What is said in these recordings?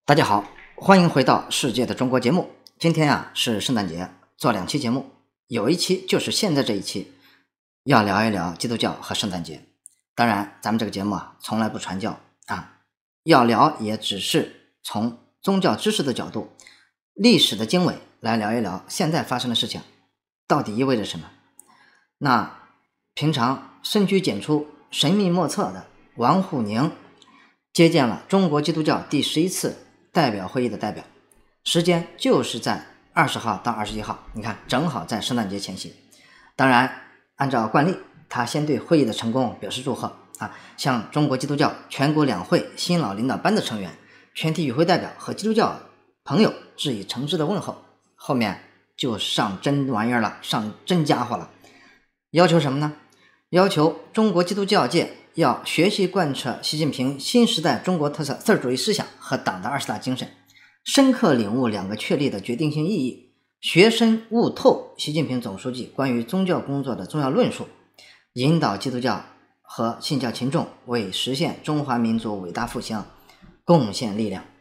大家好，欢迎回到世界的中国节目。今天啊是圣诞节，做2期节目，有一期就是现在这一期，要聊一聊基督教和圣诞节。当然，咱们这个节目啊从来不传教啊，要聊也只是从宗教知识的角度、历史的经纬来聊一聊现在发生的事情到底意味着什么。那平常深居简出、神秘莫测的王沪宁接见了中国基督教第11次代表会议的代表，时间就是在20号到21号，你看正好在圣诞节前夕。当然按照惯例，他先对会议的成功表示祝贺向中国基督教全国两会新老领导班的成员、全体与会代表和基督教朋友致以诚挚的问候。后面就上真玩意儿了，上真家伙了。要求什么呢？要求中国基督教界要学习贯彻习近平新时代中国特色社会主义思想和党的20大精神，深刻领悟2个确立的决定性意义，学深悟透习近平总书记关于宗教工作的重要论述，引导基督教和信教群众为实现中华民族伟大复兴贡献力量。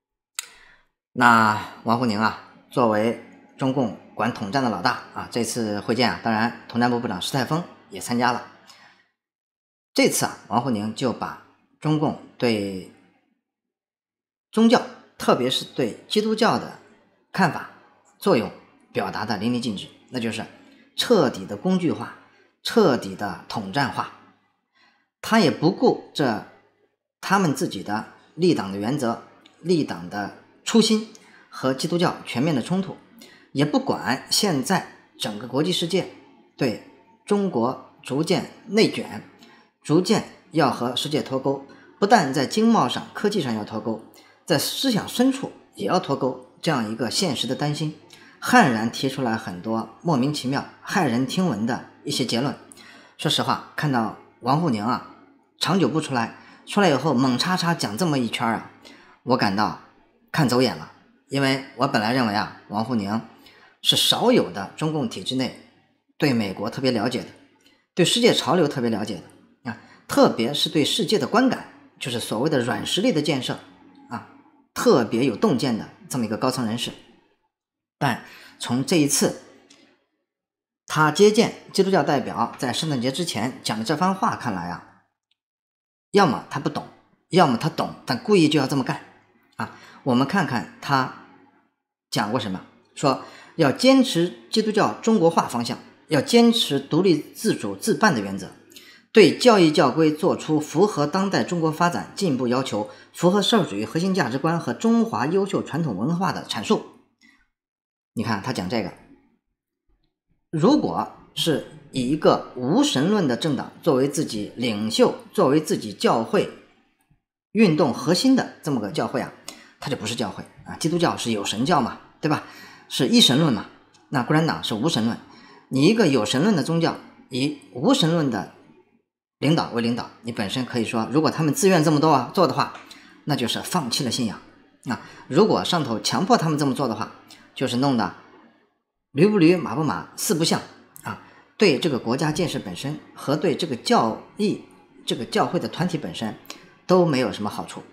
那王沪宁作为中共管统战的老大这次会见当然统战部部长施泰丰也参加了。这次王沪宁就把中共对宗教，特别是对基督教的看法、作用表达的淋漓尽致，那就是彻底的工具化、彻底的统战化。他也不顾他们自己的立党的原则、立党的初心和基督教全面的冲突，也不管现在整个国际世界对中国逐渐内卷，逐渐要和世界脱钩，不但在经贸上、科技上要脱钩，在思想深处也要脱钩，这样一个现实的担心，悍然提出来很多莫名其妙、骇人听闻的一些结论。说实话，看到王沪宁长久不出来以后猛叉叉讲这么一圈我感到看走眼了。因为我本来认为王沪宁是少有的中共体制内对美国特别了解的，对世界潮流特别了解的特别是对世界的观感，就是所谓的软实力的建设特别有洞见的这么一个高层人士。但从这一次他接见基督教代表在圣诞节之前讲的这番话看来要么他不懂，要么他懂但故意就要这么干我们看看他讲过什么，说要坚持基督教中国化方向，要坚持独立自主自办的原则，对教义教规做出符合当代中国发展进一步要求、符合社会主义核心价值观和中华优秀传统文化的阐述。你看他讲这个，如果是以一个无神论的政党作为自己领袖、作为自己教会运动核心的这么个教会它就不是教会基督教是有神教嘛，对吧？是一神论嘛。那共产党是无神论。你一个有神论的宗教，以无神论的领导为领导，你本身可以说，如果他们自愿这么做的话，那就是放弃了信仰如果上头强迫他们这么做的话，就是弄得驴不驴马不马四不像对这个国家建设本身和对这个教义、这个教会的团体本身都没有什么好处。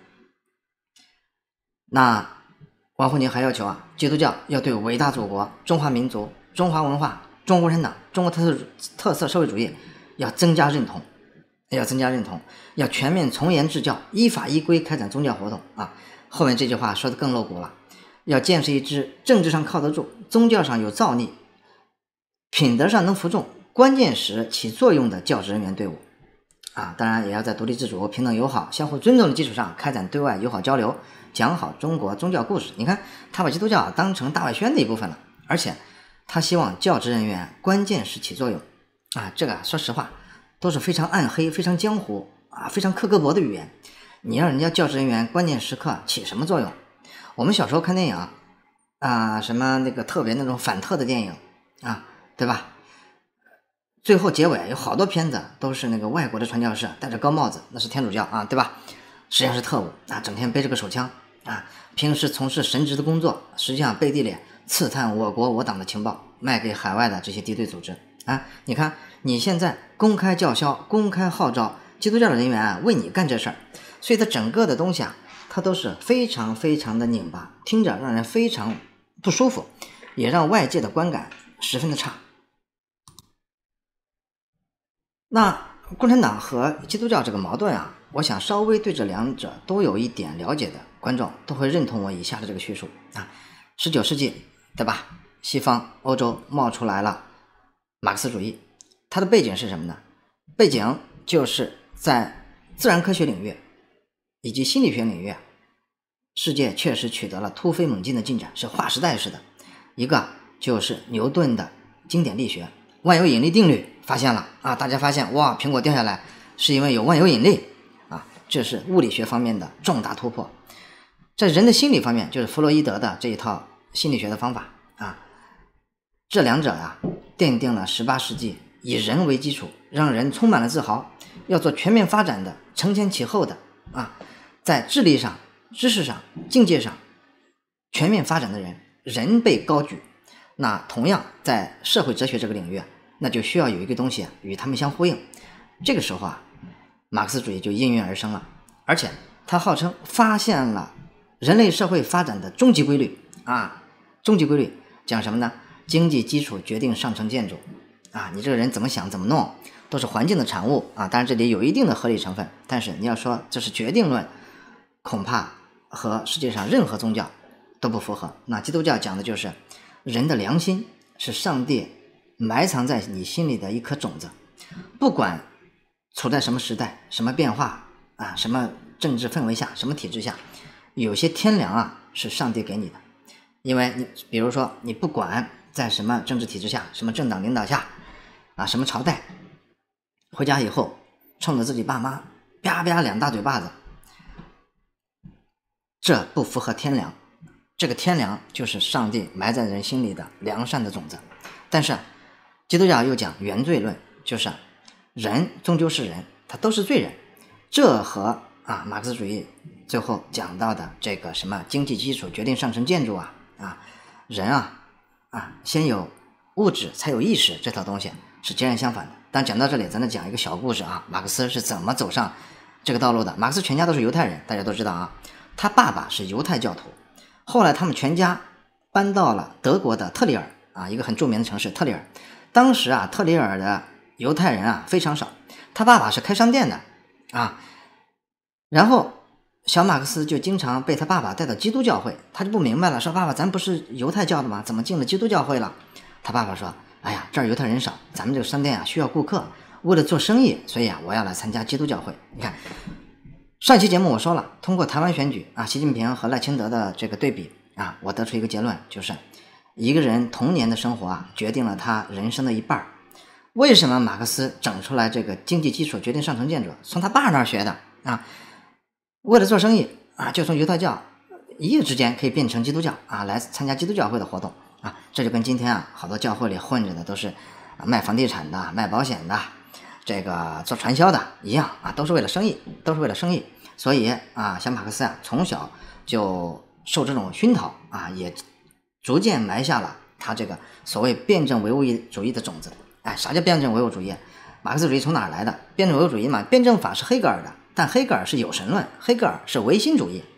那王沪宁还要求基督教要对伟大祖国、中华民族、中华文化、中国共产党、中国特色社会主义要增加认同，要全面从严治教，依法依规开展宗教活动后面这句话说的更露骨了，要建设一支政治上靠得住、宗教上有造诣、品德上能服众、关键时起作用的教职人员队伍当然也要在独立自主、平等友好、相互尊重的基础上开展对外友好交流，讲好中国宗教故事。你看他把基督教当成大外宣的一部分了，而且他希望教职人员关键时起作用这个说实话都是非常暗黑、非常江湖非常克格勃的语言。你让人家教职人员关键时刻起什么作用？我们小时候看电影什么那个特别那种反特的电影对吧？最后结尾有好多片子都是那个外国的传教士戴着高帽子，那是天主教对吧？实际上是特务整天背着个手枪平时从事神职的工作，实际上背地里刺探我国我党的情报，卖给海外的这些敌对组织你看你现在公开叫嚣、公开号召基督教的人员为你干这事儿，所以它整个的东西它都是非常非常的拧巴，听着让人非常不舒服，也让外界的观感十分的差。那共产党和基督教这个矛盾啊，我想稍微对这两者都有一点了解的观众都会认同我以下的这个叙述啊。19世纪，对吧？西方欧洲冒出来了马克思主义，它的背景是什么呢？背景就是在自然科学领域以及心理学领域，世界确实取得了突飞猛进的进展，是划时代式的。一个就是牛顿的经典力学，万有引力定律发现了啊，大家发现哇，苹果掉下来是因为有万有引力啊，这是物理学方面的重大突破。在人的心理方面，就是弗洛伊德的这一套心理学的方法啊，这两者啊奠定了18世纪以人为基础，让人充满了自豪，要做全面发展的、承前启后的啊，在智力上、知识上、境界上全面发展的人，人被高举。那同样在社会哲学这个领域，那就需要有一个东西与他们相呼应。这个时候啊，马克思主义就应运而生了，而且他号称发现了人类社会发展的终极规律啊，终极规律讲什么呢？经济基础决定上层建筑啊，你这个人怎么想怎么弄都是环境的产物啊，当然这里有一定的合理成分，但是你要说这是决定论，恐怕和世界上任何宗教都不符合。那基督教讲的就是人的良心是上帝埋藏在你心里的一颗种子，不管处在什么时代、什么变化啊、什么政治氛围下、什么体制下，有些天良啊是上帝给你的。因为你比如说你不管在什么政治体制下、什么政党领导下啊、什么朝代，回家以后冲着自己爸妈啪啪2大嘴巴子，这不符合天良。这个天良就是上帝埋在人心里的良善的种子。但是基督教又讲原罪论，就是人终究是人，他都是罪人。这和马克思主义最后讲到的这个什么经济基础决定上层建筑人先有物质才有意识这套东西是截然相反的。但讲到这里，咱再讲一个小故事啊，马克思是怎么走上这个道路的。马克思全家都是犹太人，大家都知道啊，他爸爸是犹太教徒，后来他们全家搬到了德国的特里尔啊，一个很著名的城市特里尔。当时啊，特里尔的犹太人啊非常少，他爸爸是开商店的啊，然后小马克思就经常被他爸爸带到基督教会，他就不明白了，说爸爸，咱不是犹太教的吗？怎么进了基督教会了？他爸爸说，哎呀，这儿犹太人少，咱们这个商店啊需要顾客，为了做生意，所以我要来参加基督教会。你看上期节目我说了，通过台湾选举习近平和赖清德的这个对比我得出一个结论，就是一个人童年的生活决定了他人生的一半。为什么马克思整出来这个经济基础决定上层建筑？从他爸那儿学的为了做生意就从犹太教一夜之间可以变成基督教来参加基督教会的活动这就跟今天好多教会里混着的都是卖房地产的、卖保险的、这个做传销的一样都是为了生意，都是为了生意。所以小马克思从小就受这种熏陶也逐渐埋下了他这个所谓辩证唯物主义的种子。啥叫辩证唯物主义？马克思主义从哪儿来的？辩证唯物主义嘛，辩证法是黑格尔的，但黑格尔是有神论，黑格尔是唯心主义。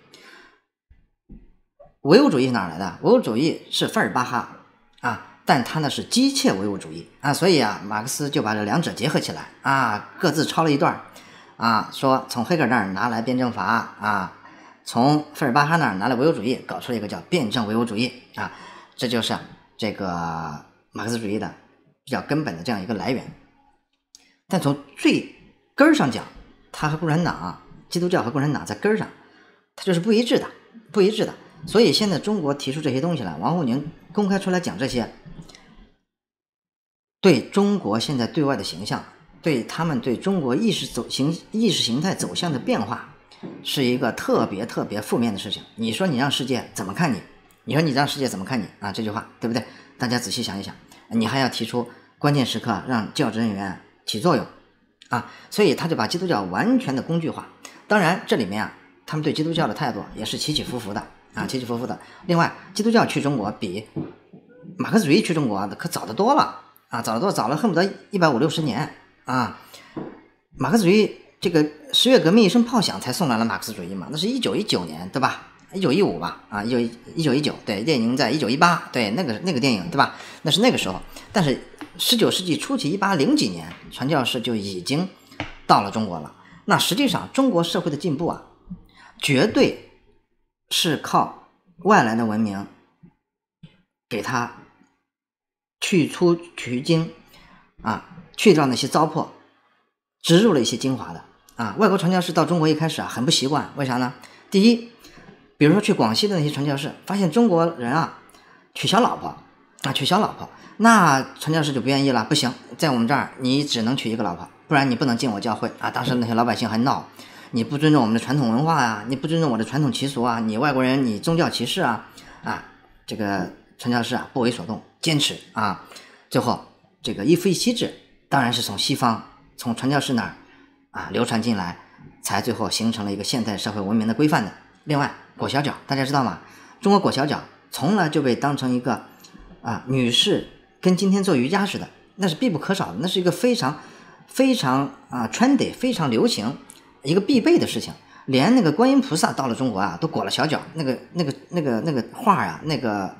唯物主义是哪儿来的？唯物主义是费尔巴哈但他呢是机械唯物主义所以马克思就把这两者结合起来各自抄了一段说从黑格尔那儿拿来辩证法从费尔巴哈那儿拿来唯物主义，搞出了一个叫辩证唯物主义这就是这个马克思主义的比较根本的这样一个来源。但从最根上讲，他和共产党基督教和共产党在根上它就是不一致的。所以现在中国提出这些东西来，王沪宁公开出来讲这些，对中国现在对外的形象，对他们对中国意识形态走向的变化，是一个特别特别负面的事情。你说你让世界怎么看你？你说你让世界怎么看你这句话对不对？大家仔细想一想，你还要提出关键时刻让教职人员起作用所以他就把基督教完全的工具化。当然这里面他们对基督教的态度也是起起伏伏的起起伏伏的。另外基督教去中国比马克思主义去中国可早得多了早了恨不得150-160年马克思主义这个十月革命一声炮响才送来了马克思主义嘛，那是1919年对吧？1915吧，啊，1919，对，列宁在1918，对，那个电影对吧？那是那个时候，但是19世纪初期1800几年，传教士就已经到了中国了。那实际上中国社会的进步啊，绝对是靠外来的文明给它去粗取精啊，去掉那些糟粕，植入了一些精华的啊。外国传教士到中国一开始啊很不习惯，为啥呢？第一，比如说去广西的那些传教士，发现中国人啊娶小老婆，那传教士就不愿意了，不行，在我们这儿你只能娶一个老婆，不然你不能进我教会啊。当时那些老百姓还闹，你不尊重我们的传统文化啊，你不尊重我的传统习俗啊，你外国人你宗教歧视啊，这个传教士啊不为所动，坚持啊。最后这个一夫一妻制当然是从西方从传教士那儿流传进来，才最后形成了一个现代社会文明的规范的。另外裹小脚大家知道吗？中国裹小脚从来就被当成一个女士跟今天做瑜伽似的，那是必不可少的，那是一个非常trendy 非常流行一个必备的事情。连那个观音菩萨到了中国都裹了小脚，那个画那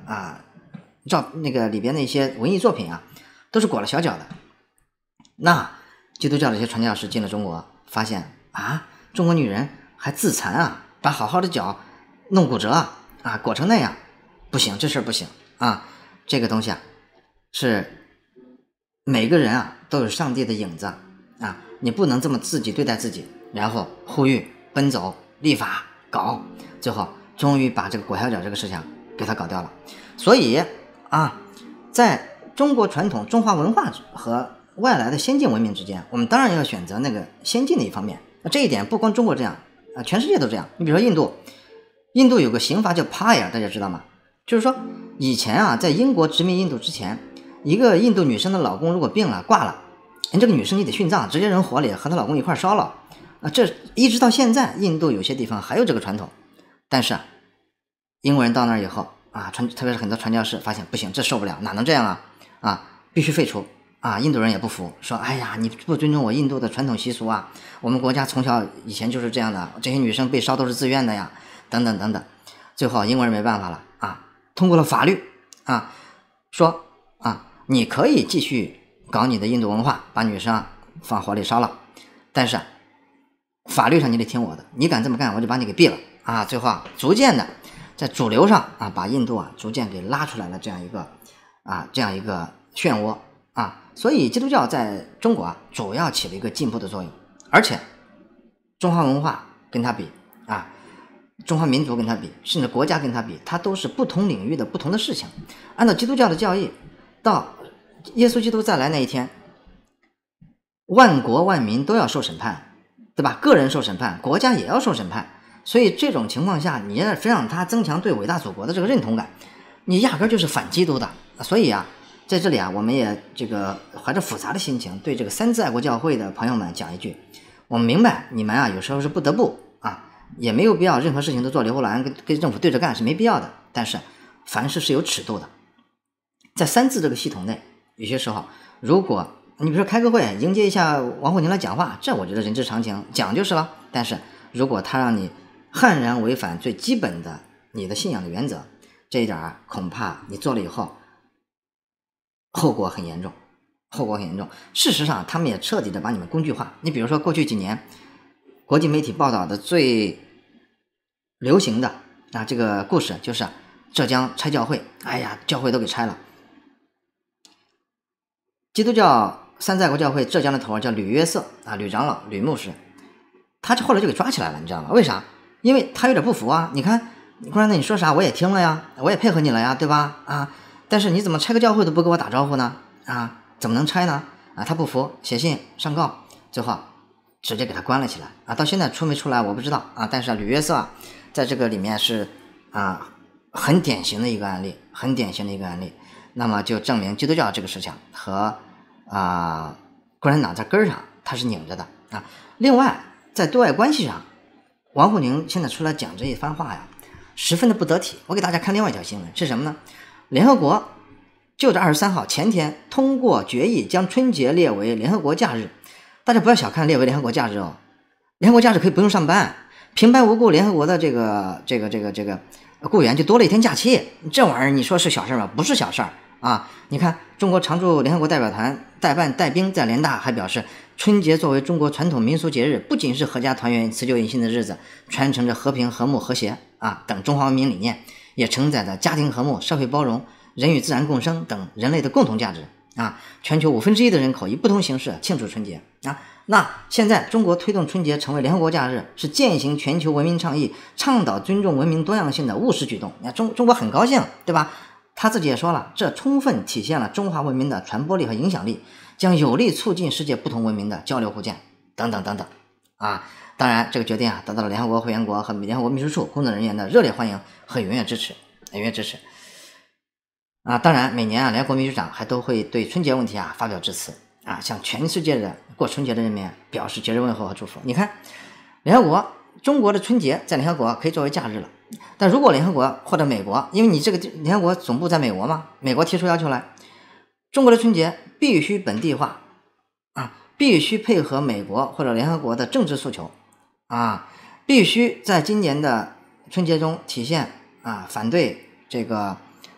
个里边的一些文艺作品都是裹了小脚的。那基督教的一些传教士进了中国，发现中国女人还自残把好好的脚弄骨折裹成那样，不行，这事儿不行这个东西是每个人都有上帝的影子你不能这么自己对待自己，然后呼吁奔走立法搞，最后终于把这个裹小脚这个事情给它搞掉了。所以在中国传统中华文化和外来的先进文明之间，我们当然要选择那个先进的一方面。这一点不光中国这样全世界都这样。你比如说印度有个刑罚叫 Paya， 大家知道吗？就是说以前在英国殖民印度之前，一个印度女生的老公如果病了挂了，这个女生你得殉葬，直接扔火里和她老公一块烧了这一直到现在印度有些地方还有这个传统。但是英国人到那儿以后特别是很多传教士发现不行，这受不了，哪能这样必须废除印度人也不服，说哎呀，你不尊重我印度的传统习俗我们国家从小以前就是这样的，这些女生被烧都是自愿的呀，等等等等。最后英国人没办法了通过了法律说你可以继续搞你的印度文化，把女生放火里烧了，但是法律上你得听我的，你敢这么干我就把你给毙了最后逐渐的在主流上把印度逐渐给拉出来了这样一个漩涡所以基督教在中国主要起了一个进步的作用。而且中华文化跟它比中华民族跟它比，甚至国家跟它比，它都是不同领域的不同的事情。按照基督教的教义，到耶稣基督再来那一天，万国万民都要受审判，对吧？个人受审判，国家也要受审判。所以这种情况下，你要非让他增强对伟大祖国的这个认同感，你压根就是反基督的。所以在这里我们也这个怀着复杂的心情对这个三自爱国教会的朋友们讲一句，我们明白你们有时候是不得不也没有必要任何事情都做刘胡兰跟政府对着干，是没必要的。但是凡事是有尺度的，在三自这个系统内，有些时候如果你比如说开个会迎接一下王沪宁来讲话，这我觉得人之常情，讲就是了。但是如果他让你悍然违反最基本的你的信仰的原则，这一点恐怕你做了以后后果很严重。事实上他们也彻底的把你们工具化。你比如说过去几年国际媒体报道的最流行的这个故事就是浙江拆教会，哎呀，教会都给拆了。基督教三自爱国教会浙江的头叫吕约瑟吕长老吕牧师，他后来就给抓起来了，你知道吗？为啥？因为他有点不服你看共产党你说啥我也听了呀，我也配合你了呀，对吧但是你怎么拆个教会都不跟我打招呼呢怎么能拆呢他不服，写信上告，最后直接给他关了起来到现在出没出来我不知道但是吕约瑟在这个里面是很典型的一个案例，那么就证明基督教这个事情和共产党在根上它是拧着的另外在对外关系上，王沪宁现在出来讲这一番话十分的不得体。我给大家看另外一条新闻是什么呢？联合国就在23号前天通过决议，将春节列为联合国假日。大家不要小看列为联合国假日联合国假日可以不用上班，平白无故联合国的这个雇员就多了一天假期，这玩意儿你说是小事吗？不是小事儿啊！你看，中国常驻联合国代表团代办带兵在联大还表示，春节作为中国传统民俗节日，不仅是阖家团圆、辞旧迎新的日子，传承着和平、和睦、和谐等中华文明理念，也承载着家庭和睦、社会包容、人与自然共生等人类的共同价值全球1/5的人口以不同形式庆祝春节那现在中国推动春节成为联合国假日，是践行全球文明倡议，倡导尊重文明多样性的务实举动。中国很高兴，对吧？他自己也说了，这充分体现了中华文明的传播力和影响力，将有力促进世界不同文明的交流互鉴，等等等等当然，这个决定得到了联合国会员国和联合国秘书处工作人员的热烈欢迎和踊跃支持。当然，每年联合国秘书长还都会对春节问题发表致辞向全世界的过春节的人民表示节日问候和祝福。你看，联合国中国的春节在联合国可以作为假日了，但如果联合国或者美国，因为你这个联合国总部在美国嘛，美国提出要求来，中国的春节必须本地化必须配合美国或者联合国的政治诉求必须在今年的春节中体现反对这个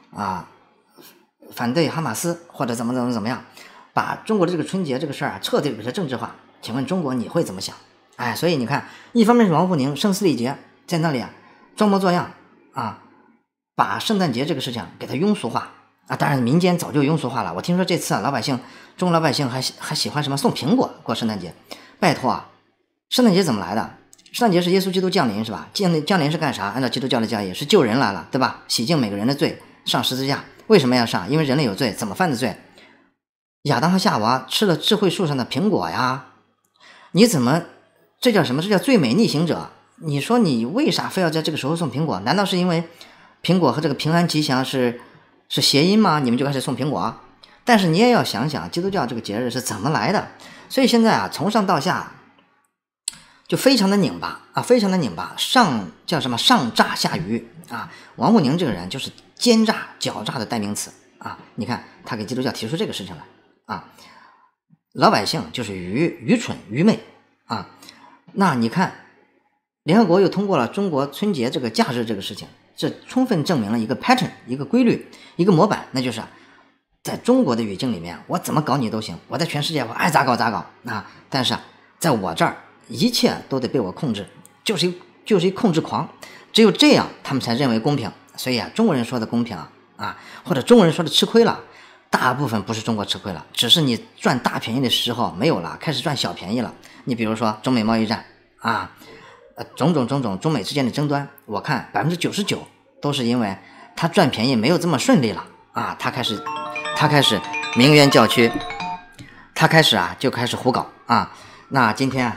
反对哈马斯或者怎么样，把中国的这个春节这个事儿彻底给它政治化。请问中国你会怎么想？所以你看，一方面是王沪宁声嘶力竭在那里装模作样把圣诞节这个事情给它庸俗化当然民间早就庸俗化了。我听说这次中国老百姓还喜欢什么送苹果过圣诞节。拜托圣诞节怎么来的？圣诞节是耶稣基督降临是吧？降临是干啥？按照基督教的教义是救人来了，对吧？洗净每个人的罪，上十字架。为什么要上？因为人类有罪，怎么犯的罪？亚当和夏娃吃了智慧树上的苹果呀，你怎么这叫什么？这叫最美逆行者。你说你为啥非要在这个时候送苹果？难道是因为苹果和这个平安吉祥是谐音吗？你们就开始送苹果但是你也要想想基督教这个节日是怎么来的。所以现在从上到下就非常的拧巴非常的拧巴，上诈下愚王沪宁这个人就是奸诈狡诈的代名词你看他给基督教提出这个事情来老百姓就是愚蠢愚昧那你看联合国又通过了中国春节这个假日这个事情，这充分证明了一个 pattern 一个规律一个模板，那就是在中国的语境里面我怎么搞你都行，我在全世界我爱咋搞咋搞但是在我这儿一切都得被我控制，就是一控制狂，只有这样他们才认为公平。所以中国人说的公平或者中国人说的吃亏了，大部分不是中国吃亏了，只是你赚大便宜的时候没有了，开始赚小便宜了。你比如说中美贸易战种种中美之间的争端，我看99%都是因为他赚便宜没有这么顺利了他开始鸣冤叫屈，他开始就开始胡搞那今天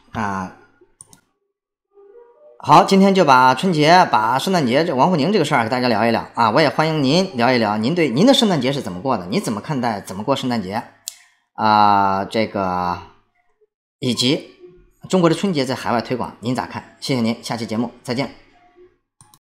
好，今天就把春节把圣诞节这王沪宁这个事儿给大家聊一聊我也欢迎您聊一聊您对您的圣诞节是怎么过的，你怎么看待怎么过圣诞节这个以及中国的春节在海外推广您咋看？谢谢您，下期节目再见。